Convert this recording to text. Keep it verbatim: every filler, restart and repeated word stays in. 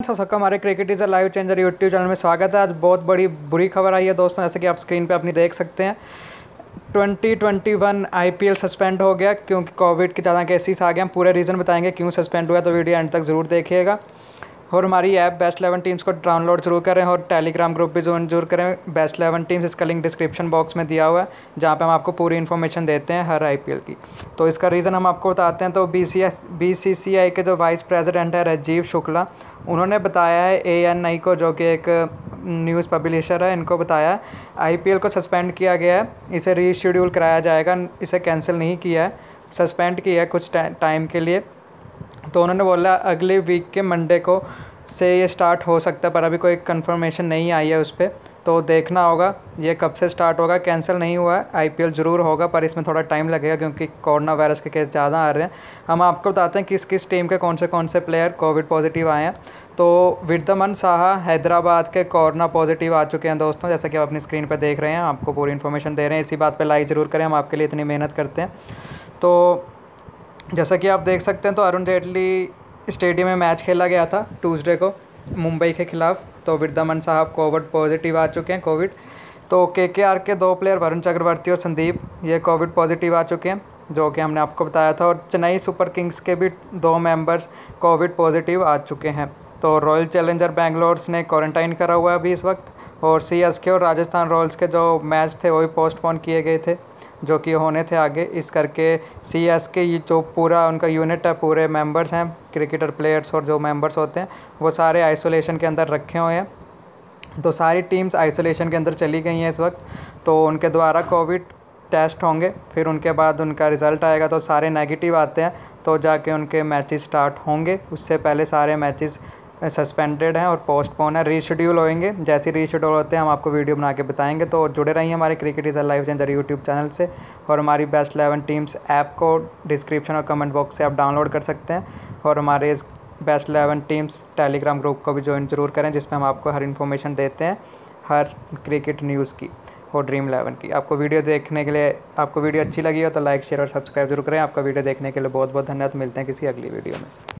सबका हमारे cricket is a live changer YouTube channel में स्वागत है। आज बहुत बड़ी बुरी खबर आई है दोस्तों, जैसे कि आप स्क्रीन पे अपनी देख सकते हैं। Twenty twenty one IPL suspend हो गया क्योंकि कोविड के ज़्यादा केसेस आ गए। हम पूरे रीज़न बताएंगे क्यों सस्पेंड हुआ, तो वीडियो एंड तक ज़रूर देखिएगा। और हमारी ऐप बेस्ट इलेवन टीम्स को डाउनलोड जरूर करें और टेलीग्राम ग्रुप भी ज्वाइन जरूर करें। बेस्ट इलेवन टीम्स इसका लिंक डिस्क्रिप्शन बॉक्स में दिया हुआ है, जहाँ पे हम आपको पूरी इन्फॉर्मेशन देते हैं हर आईपीएल की। तो इसका रीज़न हम आपको बताते हैं। तो बीसीसीआई के जो वाइस प्रेसिडेंट है राजीव शुक्ला, उन्होंने बताया है एएनआई को, जो कि एक न्यूज़ पब्लिशर है, इनको बताया है आईपीएल को सस्पेंड किया गया है, इसे रीशेड्यूल कराया जाएगा, इसे कैंसिल नहीं किया है, सस्पेंड किया है कुछ टाइम के लिए। तो उन्होंने बोला अगले वीक के मंडे को से ये स्टार्ट हो सकता है, पर अभी कोई कंफर्मेशन नहीं आई है उस पर, तो देखना होगा ये कब से स्टार्ट होगा। कैंसिल नहीं हुआ है, आईपीएल ज़रूर होगा, पर इसमें थोड़ा टाइम लगेगा क्योंकि कोरोना वायरस के केस ज़्यादा आ रहे हैं। हम आपको बताते हैं किस किस टीम के कौन से कौन से प्लेयर कोविड पॉजिटिव आए हैं। तो विद्यमन साहा हैदराबाद के कोरोना पॉजिटिव आ चुके हैं दोस्तों, जैसा कि आप अपनी स्क्रीन पर देख रहे हैं, आपको पूरी इन्फॉर्मेशन दे रहे हैं। इसी बात पर लाइक ज़रूर करें, हम आपके लिए इतनी मेहनत करते हैं। तो जैसा कि आप देख सकते हैं, तो अरुण जेटली स्टेडियम में मैच खेला गया था ट्यूसडे को मुंबई के खिलाफ। तो विद्यमन साहब कोविड पॉजिटिव आ चुके हैं कोविड। तो केकेआर के दो प्लेयर वरुण चक्रवर्ती और संदीप, ये कोविड पॉजिटिव आ चुके हैं, जो कि हमने आपको बताया था। और चेन्नई सुपर किंग्स के भी दो मेंबर्स कोविड पॉजिटिव आ चुके हैं। तो रॉयल चैलेंजर बेंगलोर ने क्वारंटाइन करा हुआ है अभी इस वक्त। और सीएसके और राजस्थान रॉयल्स के जो मैच थे वो भी पोस्टपोन किए गए थे, जो कि होने थे आगे। इस करके सीएसके ये जो पूरा उनका यूनिट है, पूरे मेंबर्स हैं, क्रिकेटर प्लेयर्स और जो मेंबर्स होते हैं, वो सारे आइसोलेशन के अंदर रखे हुए हैं। तो सारी टीम्स आइसोलेशन के अंदर चली गई हैं इस वक्त। तो उनके द्वारा कोविड टेस्ट होंगे, फिर उनके बाद उनका रिज़ल्ट आएगा, तो सारे नेगेटिव आते हैं तो जाके उनके मैचेस स्टार्ट होंगे। उससे पहले सारे मैचेस सस्पेंडेड हैं और पोस्टपोन है, रीशेड्यूल होंगे। जैसे रीशेड्यूल होते हैं हम आपको वीडियो बना के बताएंगे। तो जुड़े रहिए हमारे cricket is a live changer YouTube channel से। और हमारी बेस्ट इलेवन टीम्स ऐप को डिस्क्रिप्शन और कमेंट बॉक्स से आप डाउनलोड कर सकते हैं। और हमारे इस best eleven teams Telegram group को भी ज्वाइन जरूर करें, जिसमें हम आपको हर इन्फॉर्मेशन देते हैं हर क्रिकेट न्यूज़ की और ड्रीम इलेवन की। आपको वीडियो देखने के लिए, आपको वीडियो अच्छी लगी हो तो लाइक शेयर और सब्सक्राइब जरूर करें। आपका वीडियो देखने के लिए बहुत बहुत धन्यवाद। मिलते हैं किसी अगली वीडियो में।